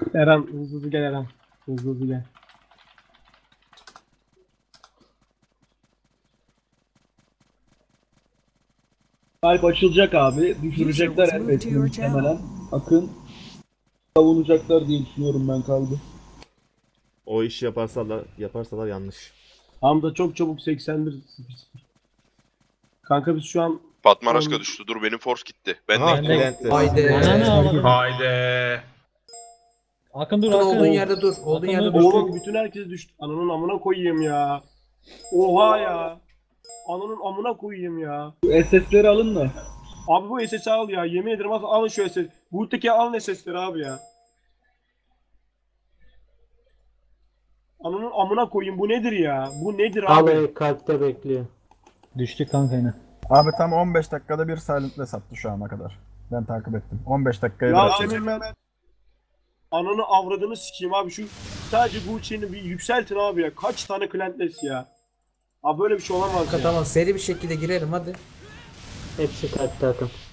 Eren hızlı hızlı gel Eren. Hızlı hızlı gel. Kalp açılacak abi. Düşürecekler elbette muhtemelen. Akın savunacaklar diye düşünüyorum ben kalbi. O işi yaparsalar yanlış. Hamza çok çabuk 81 0. Kanka biz şu an Fatma Araşka düştü. Dur benim force gitti. Ben Aha, de Relentless. Haydi. Haydi. Akın dur Akın Akın. olduğun yerde dur. Olduğun Akın yerde dur. dur. oğlum bütün herkes düştü. Ananın amına koyayım ya. Oha ya. Ananın amına koyayım ya. Bu SS'leri alın da. Abi bu SS'i al ya. Yemin ederim alın şu SS. Buradaki alın SS'leri abi ya. Ananın amına koyayım bu nedir ya? Bu nedir abi? Abi kalpte bekliyor. Düştü kanka yine. Abi tam 15 dakikada bir Silent'le sattı şu ana kadar. Ben takip ettim. 15 dakikaya Ya bıraktı. senin ben ananı avradını sikeyim abi şu sadece bu içini bir yükseltin abi ya. Kaç tane Clantless ya? Abi böyle bir şey olamaz Kanka ya. tamam seri bir şekilde girelim hadi. Hepsi kalpte Akın.